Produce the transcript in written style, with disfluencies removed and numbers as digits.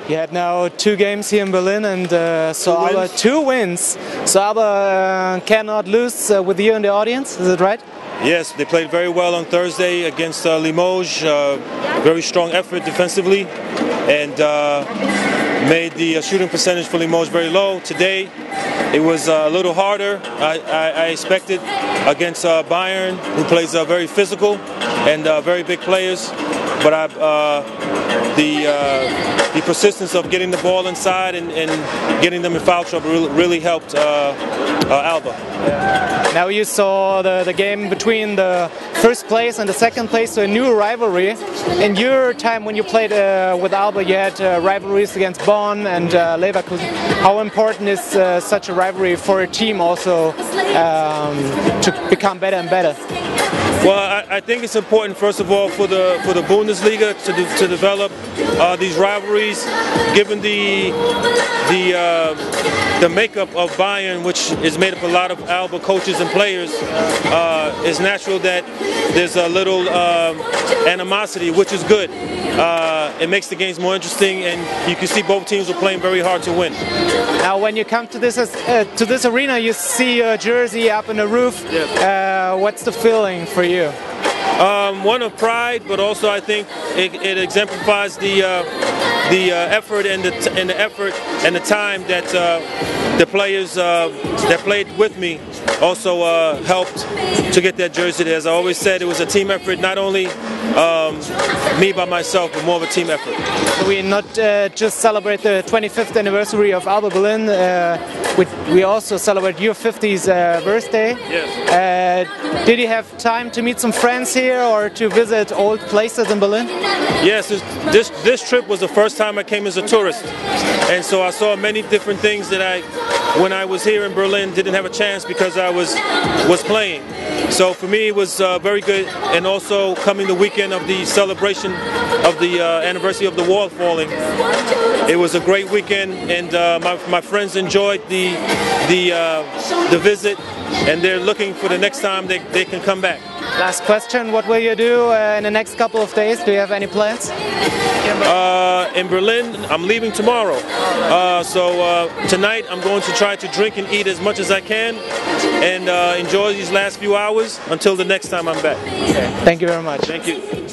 You had now 2 games here in Berlin and so Alba 2 wins. So Alba cannot lose with you in the audience, is it right? Yes, they played very well on Thursday against Limoges. Very strong effort defensively and made the shooting percentage for Limoges very low. Today it was a little harder, I expected, against Bayern, who plays very physical and very big players. But the persistence of getting the ball inside and getting them in foul trouble really helped Alba. Now you saw the game between the first place and the second place, so a new rivalry. In your time when you played with Alba, you had rivalries against Bonn and Leverkusen. How important is such a rivalry for a team also to become better and better? Well, I think it's important, first of all, for the Bundesliga to develop these rivalries, given the makeup of Bayern, which is made up a lot of Alba coaches and players. It's natural that there's a little animosity, which is good. It makes the games more interesting, and you can see both teams are playing very hard to win. Now, when you come to this arena, you see your jersey up in the roof. Yes. What's the feeling for you? One of pride, but also I think it exemplifies the effort and the time that the players that played with me also helped to get that jersey. As I always said, it was a team effort, not only me by myself, but more of a team effort. So we not just celebrate the 25th anniversary of Alba Berlin, we also celebrate your 50th birthday. Yes. Did you have time to meet some friends here or to visit old places in Berlin? Yes, this trip was the first time I came as a tourist, and so I saw many different things that when I was here in Berlin, didn't have a chance because I was playing. So for me it was very good, and also coming the weekend of the celebration of the anniversary of the wall falling. It was a great weekend, and my friends enjoyed the visit, and they're looking for the next time they can come back. Last question, what will you do in the next couple of days? Do you have any plans? In Berlin, I'm leaving tomorrow. So tonight I'm going to try to drink and eat as much as I can and enjoy these last few hours until the next time I'm back. Okay. Thank you very much. Thank you.